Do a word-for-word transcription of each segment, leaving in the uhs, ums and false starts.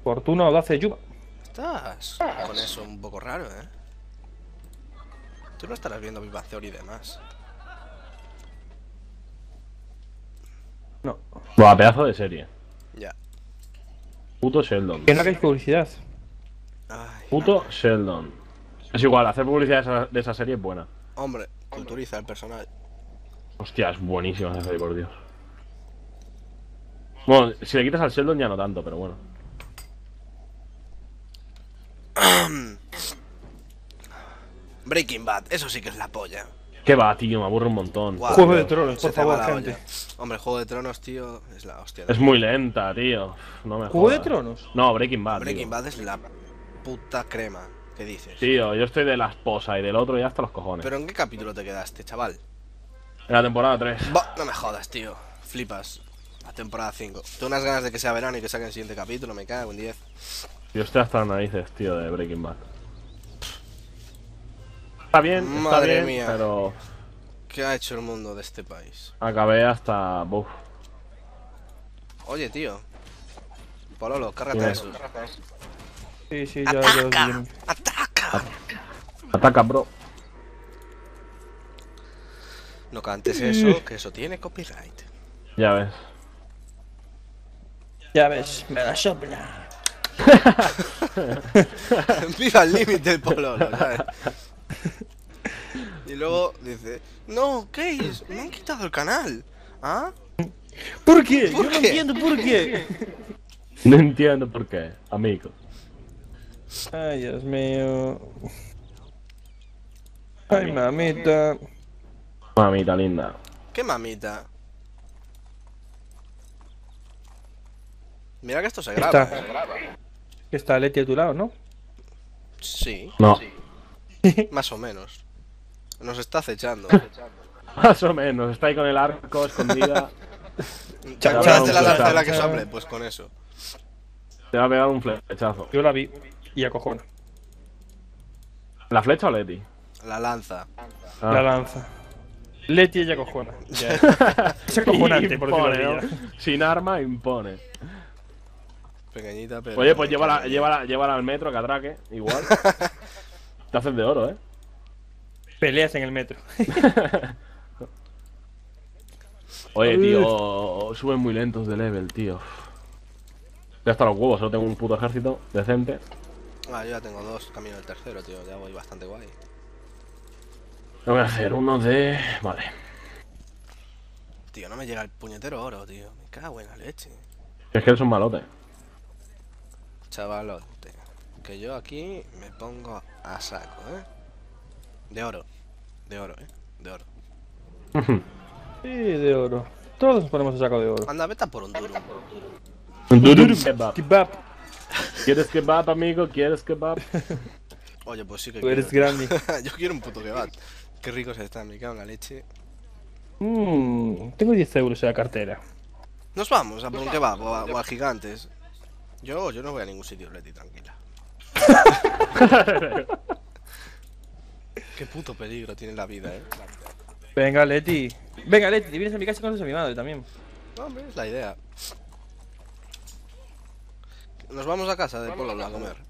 Fortuna audacia Yuba. Estás con eso un poco raro, ¿eh? Tú no estarás viendo Big Bang Theory y demás. No. Buah, pedazo de serie. Ya. Puto Sheldon. Que no hagáis publicidad. Ay, Puto Sheldon. Es igual, hacer publicidad de esa, de esa serie es buena. hombre, culturiza el personal. Hostia, es buenísima esa serie, por Dios. Bueno, si le quitas al Sheldon ya no tanto, pero bueno. Breaking Bad, eso sí que es la polla. ¿Qué va, tío? Me aburre un montón. Guau, Juego de tío, Tronos, se por te va favor, la gente. olla. Hombre, Juego de Tronos, tío, es la hostia. Es muy lenta, tío. No me ¿Juego de jodas. Tronos? No, Breaking Bad. Breaking tío. Bad es la puta crema. ¿Qué dices? Tío, yo estoy de la esposa y del otro ya hasta los cojones. ¿Pero en qué capítulo te quedaste, chaval? En la temporada tres. Bah, no me jodas, tío. Flipas. La temporada cinco. Tengo unas ganas de que sea verano y que saquen el siguiente capítulo, me cago en diez. Yo estoy hasta las narices, tío, de Breaking Bad. Está bien, está Madre bien, mía. pero ¿Qué ha hecho el mundo de este país? acabé hasta... Buf. Oye, tío. Pololo, cárgate Dime. eso. Sí, sí, ya, ya os digo. ¡Ataca! Ataca, bro. No cantes eso, que eso tiene copyright. Ya ves. Ya ves, me la sopla. Viva el límite el Pololo, ¿sabes? Y luego dice, no, ¿qué es? Me han quitado el canal. ¿Ah? ¿Por qué? ¿Por Yo no qué? entiendo por qué. No entiendo por qué, amigo. Ay, Dios mío. Ay, mamita. Mamita linda. ¿Qué mamita? Mira que esto se graba. Está. Que está Leti a tu lado, ¿no? Sí, No. más o menos. Nos está acechando. Más o menos. Está ahí con el arco escondida. ¿Te Cha- acuerdas cha- de la cha- zarzuela que cha- sople? Pues con eso. Te va a pegar un flechazo. Yo la vi y acojona. ¿La flecha o Leti? La lanza. Ah. La lanza. Leti ella acojona. Ya. Es acojonante, por decirlo Impone, de ella. ¿no? Sin arma, impone. Pequeñita, pero... Oye, pues llévala, llévala, llévala al metro, que atraque. Igual. Te haces de oro, ¿eh? Peleas en el metro. Oye, tío, suben muy lentos de level, tío. Ya hasta los huevos, solo tengo un puto ejército decente. Ah, yo ya tengo dos, camino del tercero, tío. Ya voy bastante guay. Lo voy a hacer uno de... Vale. Tío, no me llega el puñetero oro, tío. Me cago en la leche. Es que eres un malote. Chavalote. Que yo aquí me pongo a saco, ¿eh? De oro. De oro, ¿eh? De oro. Sí, de oro. Todos nos ponemos a saco de oro. Anda, vete a por un duro. Durum kebab. Kebab. ¿Quieres kebab, amigo? ¿Quieres kebab? Oye, pues sí que Tú eres quiero. grande. Yo quiero un puto kebab. Qué ricos están, me cago en la leche. Mmm, tengo diez euros en la cartera. Nos vamos a por un kebab o a, o a gigantes. Yo, yo no voy a ningún sitio, Leti, tranquila. Qué puto peligro tiene la vida, eh. Venga, Leti. Venga, Leti, te vienes a mi casa y conoces a mi madre también. No, hombre, es la idea. Nos vamos a casa de Polo a comer.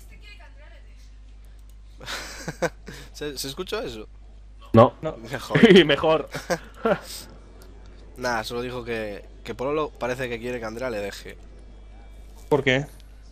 ¿Se, ¿Se escuchó eso? No. No. Mejor. Y mejor. Nada, solo dijo que, que Pololo parece que quiere que Andrea le deje. ¿Por qué?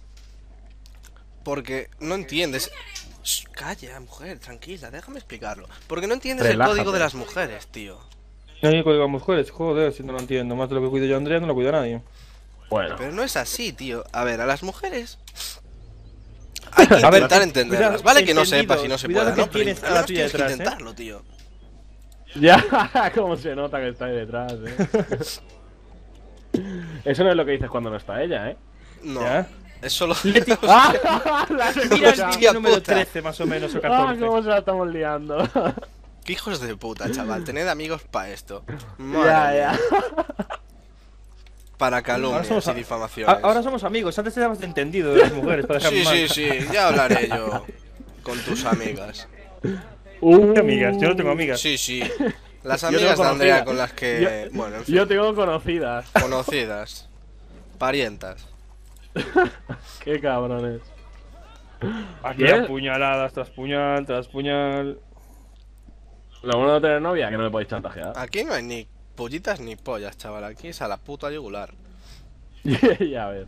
Porque no entiendes. Shh, calla, mujer, tranquila, déjame explicarlo. Porque no entiendes Relájate. el código de las mujeres, tío. No hay código a mujeres, joder, si no lo entiendo. Más de lo que cuido yo a Andrea, no lo cuida nadie. Bueno. Pero no es así, tío. A ver, a las mujeres hay que A ver, intentar eh, entenderlas. cuidado, Vale que no entendido, sepas y no se cuidado pueda, que ¿no? Pero tienes a al la menos tuya tienes que detrás, ¿eh? intentarlo, tío. Ya, cómo se nota que está ahí detrás, eh. Eso no es lo que dices cuando no está ella, eh. No, ¿Ya? es solo... ¡Ah! La has Mira escuchado. el vídeo número puta. trece, más o menos, o ¡Ah, catorce. cómo se la estamos liando! Qué hijos de puta, chaval. Tened amigos para esto. Ya, Madre ya. mía. Para Ahora calumnias somos y a- difamaciones. A- Ahora somos amigos, antes éramos entendido de las mujeres, para dejar Sí, mal. sí, sí, ya hablaré yo con tus amigas. Uh, ¿Qué amigas? Yo no tengo amigas. Sí, sí. Las Yo amigas tengo de Andrea conocidas. con las que... Yo- Bueno, en fin, Yo tengo conocidas. conocidas. Parientas. Qué cabrones. Aquí ¿Qué? apuñaladas tras puñal, tras puñal. Lo bueno de tener novia es que no me podéis chantajear. Aquí no hay ni pollitas ni pollas, chaval. Aquí es a la puta yugular. Ya ves.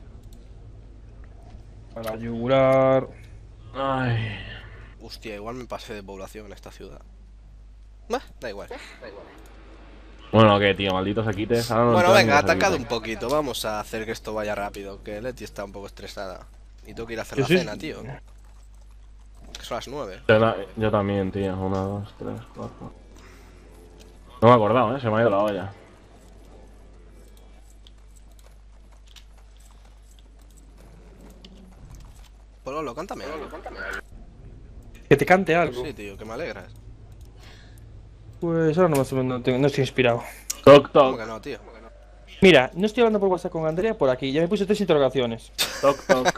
A la yugular. Ay. Hostia, igual me pasé de población en esta ciudad. Bah, da igual. Bueno, que tío, malditos equites. Ahora no Bueno, entran venga, ni los atacad equites. un poquito. Vamos a hacer que esto vaya rápido. Que Leti está un poco estresada. Y tengo que ir a hacer Yo la sí- cena, tío. Que son las nueve. Yo, ta- yo también, tío. Una, dos, tres, cuatro. No me he acordado, eh. Se me ha ido la olla. Pololo, cántame algo. Que te cante algo. Sí, tío, que me alegras. Pues ahora no, me- no, tengo- no estoy inspirado. Toc, ¿Cómo toc. que no, tío? Mira, no estoy hablando por WhatsApp con Andrea por aquí. Ya me puse tres interrogaciones. Toc, toc.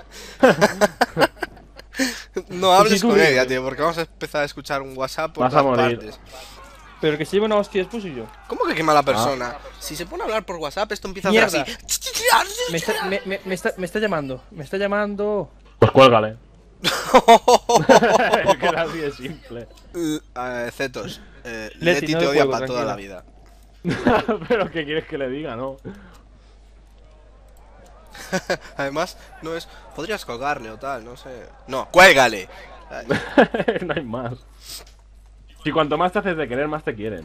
No hables si tú con dices. ella, tío, porque vamos a empezar a escuchar un WhatsApp por Vas a todas morir. partes. Pero que se lleva una hostia después y yo. ¿Cómo que qué mala persona? Si se pone a hablar por WhatsApp, esto empieza a Mierda. hacer así. Me está, me, me- me está, me está llamando. Me está llamando. Pues cuélgale. Es que era así de simple. Eh, Zetos, eh, Leti, Leti no te le odia cuelgo, para toda la tranquila. vida. Pero ¿qué quieres que le diga, no? Además, no es. Podrías colgarle o tal, no sé. No, cuélgale. Ay, No hay más. Si cuanto más te haces de querer, más te quieren.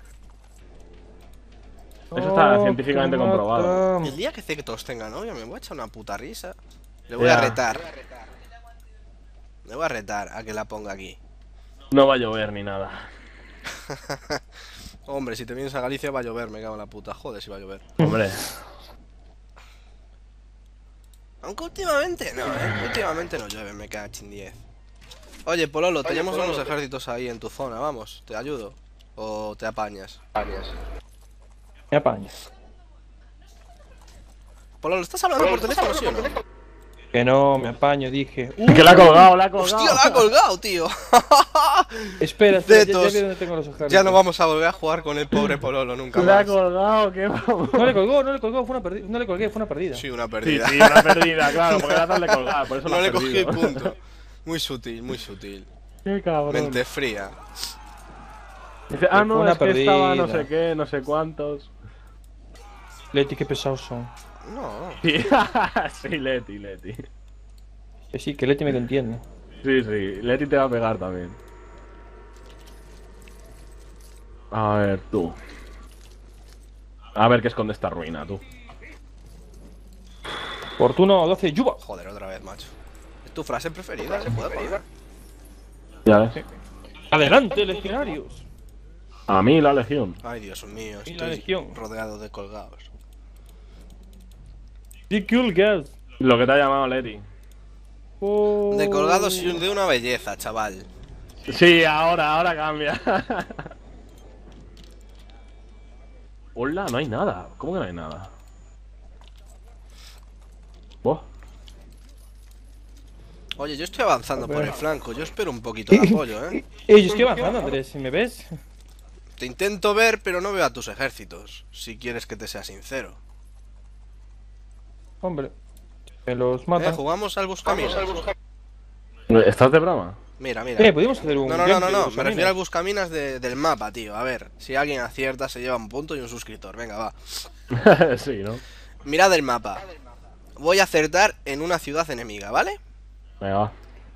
Eso está Oh, científicamente que comprobado. mata. El día que Zetos tenga novia, me voy a echar una puta risa. Le voy a Ya. retar. Le voy a retar a que la ponga aquí. No va a llover ni nada. Hombre, si te vienes a Galicia va a llover, me cago en la puta. Joder, si va a llover. Hombre. Aunque últimamente no, eh. Últimamente no llueve, me cago en diez. Oye, Pololo, tenemos unos ejércitos ahí en tu zona, vamos, ¿te ayudo? ¿O te apañas? Me apañas. Pololo, ¿estás hablando por teléfono, sí o no? Que no, me apaño, dije. Uh, Que la ha colgado, la ha colgado. ¡Hostia, la ha colgado, tío! espera, espera, ya, ya Zetos. veo dónde tengo los ejércitos. Ya no vamos a volver a jugar con el pobre Pololo nunca La ha más. colgado, qué vamos. No le colgó, no le colgó, fue una perdida. No le colgué, fue una perdida. Sí, una Sí, perdida. sí, una perdida, claro, porque era darle colgar, por eso No la le has cogí el perdido. punto. Muy sutil, muy sutil. Qué cabrón. Mente fría. Dice, ah, Fue no, una es que estaba no perdida. sé qué, no sé cuántos. Leti, qué pesados son. No. Sí, sí, Leti, Leti. Que sí, que Leti me entiende. Sí, sí, Leti te va a pegar también. A ver, tú. A ver qué esconde esta ruina, tú. Fortuno doce, Yuba. Joder, otra vez, macho. ¿Es tu frase preferida? ¿Se puede poner? Ya ves. Adelante, legionarios. A mí la legión. Ay, Dios mío, Y la estoy legión. rodeado de colgados. The cool gas. Lo que te ha llamado Leti. Oh. De colgados y de una belleza, chaval. Sí, ahora, ahora cambia. Hola, no hay nada. ¿Cómo que no hay nada? ¿Vos? Oye, yo estoy avanzando por el flanco. Yo espero un poquito de apoyo, ¿eh? Ey, yo estoy avanzando, Andrés, si me ves. Te intento ver, pero no veo a tus ejércitos. Si quieres que te sea sincero. Hombre, me los ¿Eh? matan. ¿Jugamos al buscaminas? ¿Estás de broma? Mira, mira. Eh, podríamos hacer un. No, no, no, no, gameplay de no. los Me refiero al caminos. buscaminas de- del mapa, tío. A ver, si alguien acierta, se lleva un punto y un suscriptor. Venga, va. Sí, ¿no? Mirad el mapa. Voy a acertar en una ciudad enemiga, ¿vale? Venga, va.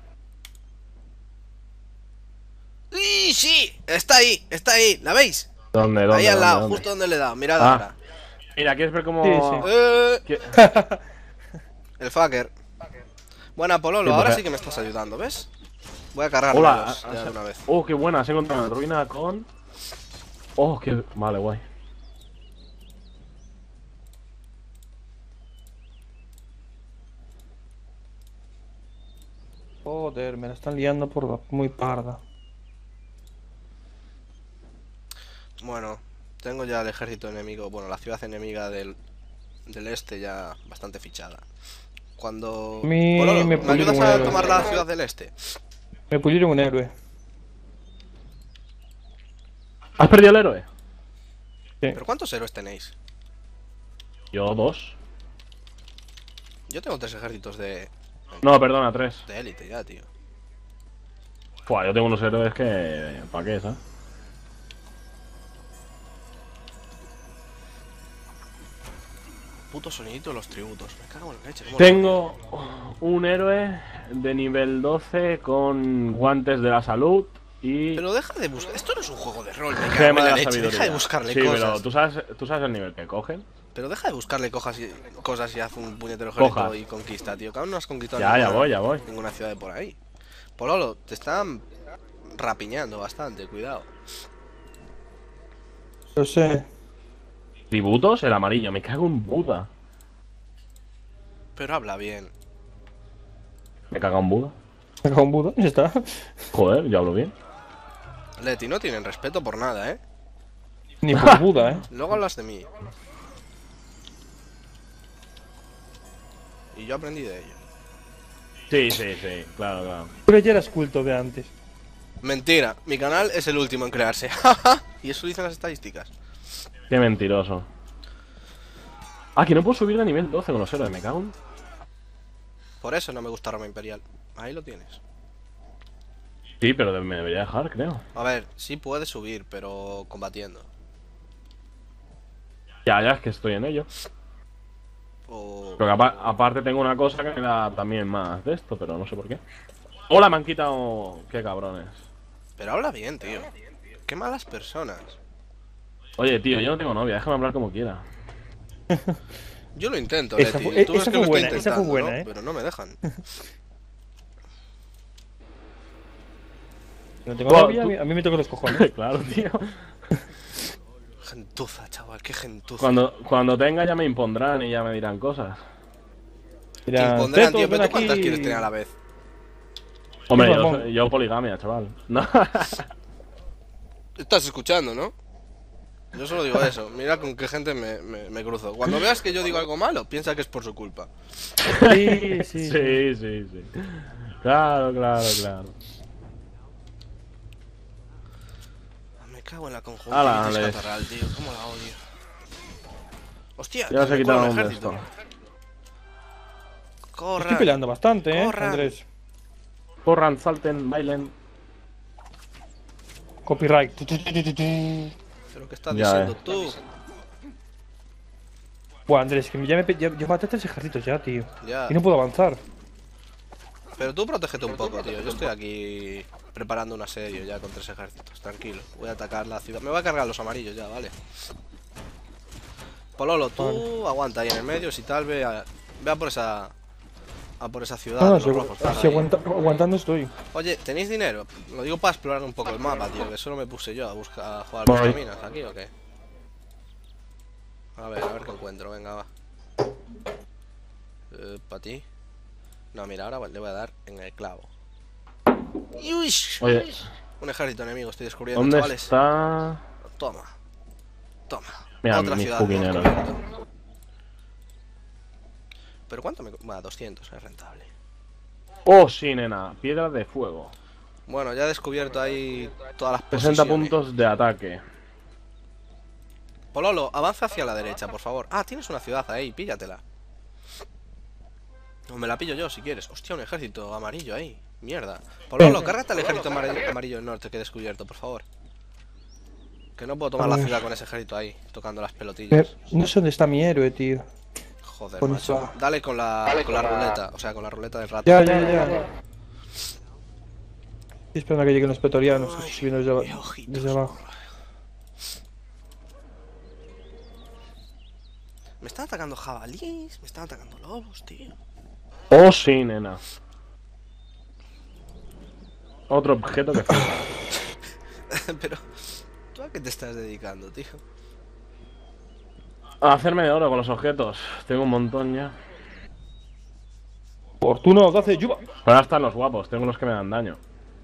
¡Sí, sí! Está ahí, está ahí. ¿La veis? ¿Dónde, dónde? Ahí al dónde, lado, dónde? justo donde le he dado. Mirad Ah. ahora. Mira, ¿quieres ver cómo...? Sí, sí. Eh, ¿Qué- el fucker. Buena, Pololo, Sí, ahora pues, sí que me estás ayudando, ¿ves? Voy a cargar Hola. los ya de una vez. Oh, qué buena. Has encontrado una ruina con... Oh, qué... Vale, guay. Joder, me la están liando por la muy parda. Bueno, tengo ya el ejército enemigo, bueno, la ciudad enemiga del, del este ya bastante fichada. Cuando... Mi- Pololo, me ¿me ayudas pulieron a un tomar héroe. la ciudad del este? Me pulieron un héroe. ¿Has perdido el héroe? Sí. Eh, ¿Pero cuántos héroes tenéis? Yo dos. ¿Pero cuántos héroes tenéis? Yo dos. ¿Cuántos? Yo tengo tres ejércitos de... No, perdona, tres. de élite ya, tío. Fua, yo tengo unos héroes que... ¿Para qué, sabes? Puto sonidito de los tributos. Me cago en la leche. ¿cómo lo Tengo un héroe de nivel doce con guantes de la salud y... odio? Pero deja de buscar. Esto no es un juego de rol, me cago en gema de la la leche. sabiduría. Deja de buscarle sí, cosas. pero ¿tú sabes, tú sabes el nivel que cogen. Pero deja de buscarle cojas y, cosas y haz un puñetero ejército Cojas. y conquista, tío. Que aún no has conquistado Ya, ya ninguna, voy, ya voy. ninguna ciudad de por ahí. Pololo, te están rapiñando bastante, cuidado. Lo sé. Tributos, el amarillo, me cago en Buda. Pero habla bien. Me cago en Buda. Saca un Buda, ya está. Joder, yo hablo bien. Leti, no tienen respeto por nada, ¿eh? Ni por Buda, eh. Luego hablas de mí. Y yo aprendí de ello. Sí, sí, sí, claro, claro. Pero ya eras culto de antes. Mentira, mi canal es el último en crearse. Y eso dicen las estadísticas. Qué mentiroso. Ah, que no puedo subir a nivel doce con los héroes, me cago en... Por eso no me gusta Roma Imperial. Ahí lo tienes. Sí, pero me debería dejar, creo. A ver, sí puedes subir, pero combatiendo. Ya, ya, es que estoy en ello. O... Pero que apa- aparte tengo una cosa que me da también más de esto, pero no sé por qué. Hola, me han quitado... Qué cabrones. Pero habla bien, tío. Qué malas personas. Oye, tío, yo no tengo novia, déjame hablar como quiera. Yo lo intento, Esa Leti. fue- Tú ves esa que fue lo estoy buena, esa fue intentando, buena, ¿no? ¿eh? Pero no me dejan. No tengo Tú- novia, tú- a mí- a mí me tocan los cojones. Claro, tío. Gentuza, chaval, qué gentuza. Cuando, cuando tenga ya me impondrán y ya me dirán cosas. Te Mira, impondrán, Zetos, tío, pero ven ¿tú cuántas aquí. quieres tener a la vez? Hombre, Sí, yo, Ramón. soy- yo poligamia, chaval. No. Estás escuchando, ¿no? Yo solo digo eso. Mira con qué gente me, me, me cruzo. Cuando veas que yo digo algo malo, piensa que es por su culpa. Sí, sí. Sí, sí, sí. Claro, claro, claro. Me cago en la Ala, conjuntivitis les- catarral, tío. Cómo la odio. Hostia, Ya que se me quitaron cuela un el de ejército. esto. Corran. Estoy peleando bastante, eh, Corran. Andrés. Corran, salten, bailen. Copyright. ¿Pero qué estás Ya, diciendo eh. tú? Buah, Andrés, que ya me pe- ya, yo maté tres ejércitos ya, tío. Ya. Y no puedo avanzar. Pero tú protégete un poco, tío. Yo estoy aquí preparando un asedio ya con tres ejércitos. Tranquilo. Voy a atacar la ciudad. Me voy a cargar los amarillos ya, ¿vale? Pololo, tú aguanta ahí en el medio. Si tal, ve a, ve a por esa... A por esa ciudad. No, no, de si, los rojos, estás si ahí. aguanta- aguantando estoy. Oye, ¿tenéis dinero? Lo digo para explorar un poco el mapa, tío. Que solo me puse yo a buscar a jugar Voy. las minas aquí, ¿o qué? A ver, a ver qué encuentro. Venga, va. Eh, ¿Para ti? No, mira, ahora le voy a dar en el clavo. ¡Yuish! Oye, Un ejército enemigo estoy descubriendo, ¿dónde chavales. está...? Toma. Toma. Mira, Otra mis ciudad. puquineros. hemos descubierto. ¿Pero cuánto me...? Va, doscientos, es rentable. Oh, sí, nena. Piedra de fuego. Bueno, ya he descubierto ahí todas las sesenta posiciones. puntos de ataque. Pololo, avanza hacia la derecha, por favor. Ah, tienes una ciudad ahí, píllatela. O me la pillo yo si quieres. Hostia, un ejército amarillo ahí. Mierda. Pololo, cárgate al ejército amar- amarillo del norte que he descubierto, por favor. Que no puedo tomar A la ver. ciudad con ese ejército ahí, tocando las Eh, pelotillas. No sé dónde está mi héroe, tío. Joder, con macho. esa- Dale con la, con la ruleta, o sea, con la ruleta del rato. Ya, ya, ya. Estoy esperando a que lleguen los pretorianos. Ay, Estoy subiendo desde, qué aba- ojitos. desde abajo. Me están atacando jabalíes, me están atacando lobos, tío. Oh, sí, nena. Otro objeto que flipa. Pero, ¿tú a qué te estás dedicando, tío? A hacerme de oro con los objetos. Tengo un montón ya. Fortuna, audacia, yuba. Pero ahora están los guapos. Tengo los que me dan daño.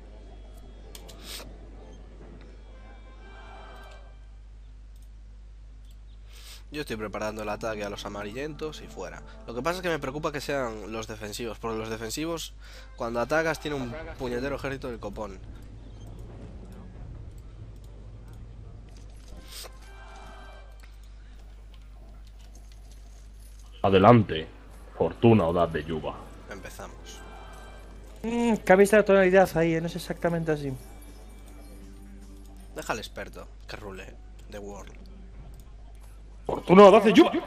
Yo estoy preparando el ataque a los amarillentos y fuera. Lo que pasa es que me preocupa que sean los defensivos, porque los defensivos, cuando atacas, tienen un puñetero ejército del copón. Adelante. Fortuna o dad de Yuba. Empezamos. Mmm, que habéis la tonalidad ahí, ¿eh? No es exactamente así. Deja al experto que rule The World. Fortuna o hace yuba.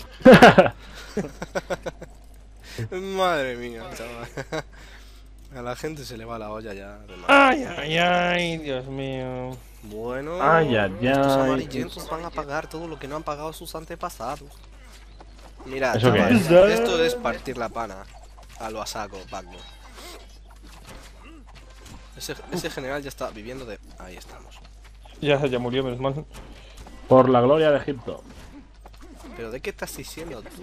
Madre mía, chaval. A la gente se le va la olla ya. De madre. Ay, ay, ay, Dios mío. Bueno, Ay, ay, estos ay. amarillentos van a pagar todo lo que no han pagado sus antepasados. Mira, ¿Eso qué chaval, es? esto es partir la pana. A lo a saco, Paco. Ese, ese general ya está viviendo de... Ahí estamos. Ya, ya murió, menos mal. Por la gloria de Egipto. ¿Pero de qué estás diciendo tú?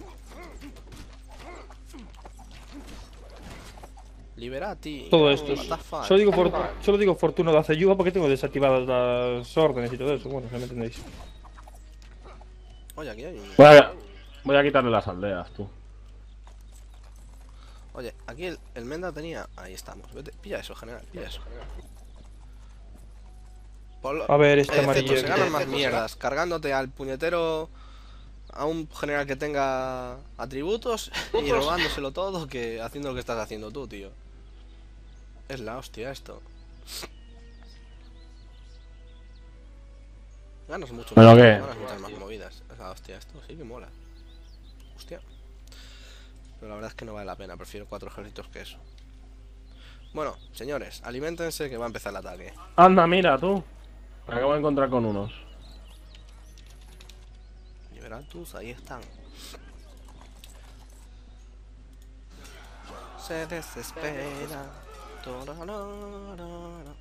Liberati. Todo esto. What the fuck? Solo digo, for- solo digo Fortuna de hace yuba porque tengo desactivadas las órdenes y todo eso. Bueno, ya me entendéis. Oye, aquí hay un... Voy a, voy a quitarle las aldeas, tú. Oye, aquí el, el Menda tenía... Ahí estamos. Vete, pilla eso, general, pilla eso. Ponlo- A ver, este Eh, amarillo. Zeto, se ganan más mierdas cargándote al puñetero a un general que tenga atributos y robándoselo todo que haciendo lo que estás haciendo tú, tío. Es la hostia esto. Ganas mucho ¿Pero más, qué? ganas muchas más movidas. Es la hostia esto, sí que mola. Hostia. Pero la verdad es que no vale la pena, prefiero cuatro ejércitos que eso. Bueno, señores, aliméntense que va a empezar el ataque. Anda, mira, tú. Me acabo de encontrar con unos. Liberatus, ahí están. Se desespera. Torararara.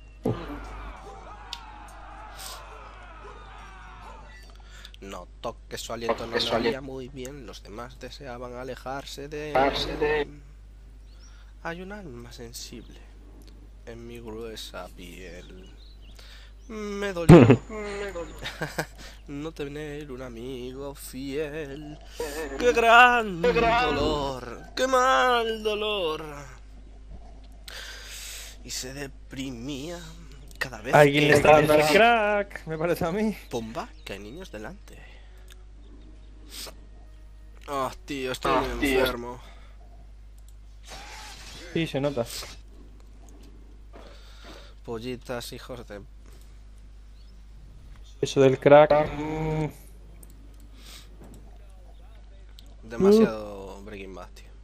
No toque su aliento, no le haría muy bien. Los demás deseaban alejarse de él. Hay un alma sensible en mi gruesa piel. Me dolió, me dolió no tener un amigo fiel. ¡Qué gran dolor! ¡Qué mal dolor! Y se deprimía cada vez Alguien que... le está dando al crack, me parece a mí. Pumba, que hay niños delante. Ah, tío, estoy muy enfermo. Sí, se nota. Pollitas, hijos de... Eso del crack. mm, Demasiado Breaking Bad, tío.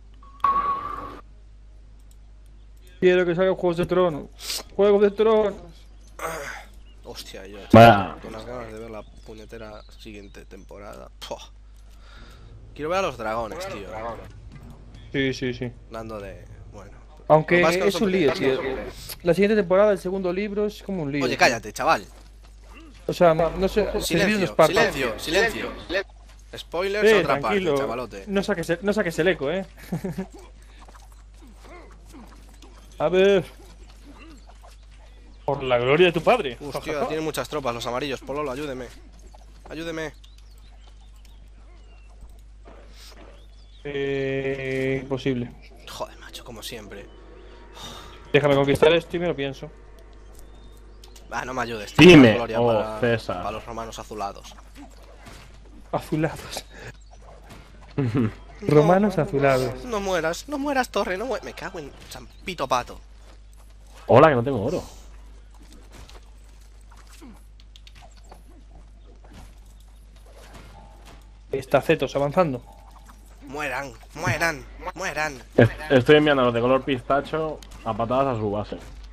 Quiero que salgan Juegos de Tronos. Juegos de Tronos. Hostia, yo Vaya. con unas ganas de ver la puñetera siguiente temporada. Puah. Quiero ver a los dragones, tío. Sí, sí, sí. Dando de... Bueno. Aunque Lo que pasa es que no es son un lío, tío. pequeños. La siguiente temporada, el segundo libro, es como un lío. Oye, cállate, chaval. O sea, no sé, se divide en Silencio, dos partes. silencio, silencio. Spoilers Eh, a otra tranquilo. parte, chavalote. No saques, el, no saques el eco, eh. A ver. Por la gloria de tu padre. Hostia, tiene muchas tropas los amarillos. Pololo, ayúdeme. Ayúdeme. Eh, imposible. Joder, macho, como siempre. Déjame conquistar esto y me lo pienso. Ah, no me ayudes, tío. Dime, La gloria oh, para, César. para los romanos azulados. Azulados. Romanos azulados. No mueras, no mueras, torre, no mueras. Me cago en San Pito Pato. Hola, que no tengo oro. Está Zetos avanzando. Mueran, mueran, mueran. Est- Estoy enviando a los de color pistacho a patadas a su base.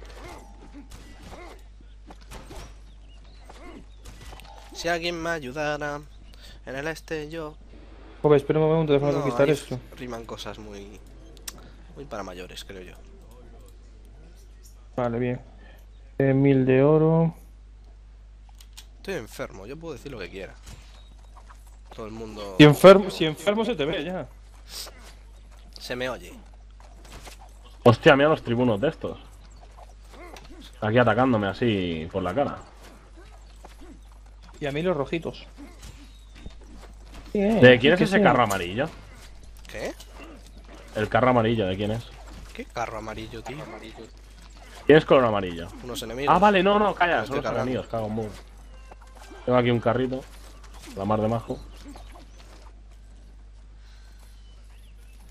Si alguien me ayudara en el este, yo. Joder, espera un momento, déjame No, conquistar ahí esto. riman cosas muy. Muy para mayores, creo yo. Vale, bien. Eh, mil de oro. Estoy enfermo, yo puedo decir lo que quiera. Todo el mundo Si enfermo, si enfermo se te ve ya. se me oye. Hostia, mira los tribunos de estos. Aquí atacándome así por la cara. Y a mí los rojitos. Bien, ¿De quién es que ese sí. carro amarillo? ¿Qué? El carro amarillo, ¿de quién es? ¿Qué carro amarillo, tío? ¿Quién es color amarillo? Unos enemigos. Ah, vale, no, no, calla, Estoy son los cargando. enemigos, cago en mu. Tengo aquí un carrito. La mar de majo.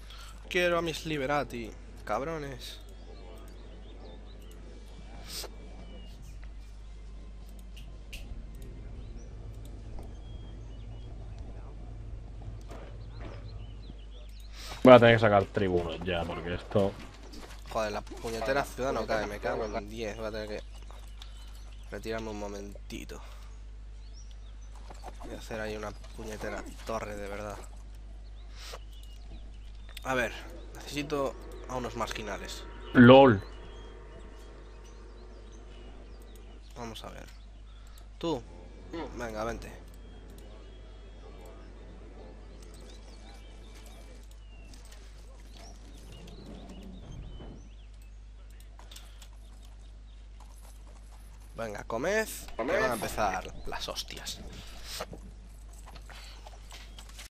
quiero a mis liberati, cabrones. Voy a tener que sacar tribunos ya, porque esto... Joder, la puñetera ciudad no cae, me cago en diez. Voy a tener que retirarme un momentito. Voy a hacer ahí una puñetera torre de verdad. A ver, necesito a unos marginales. LOL. Vamos a ver. Tú, venga, vente. Venga, comed, que van a empezar las hostias.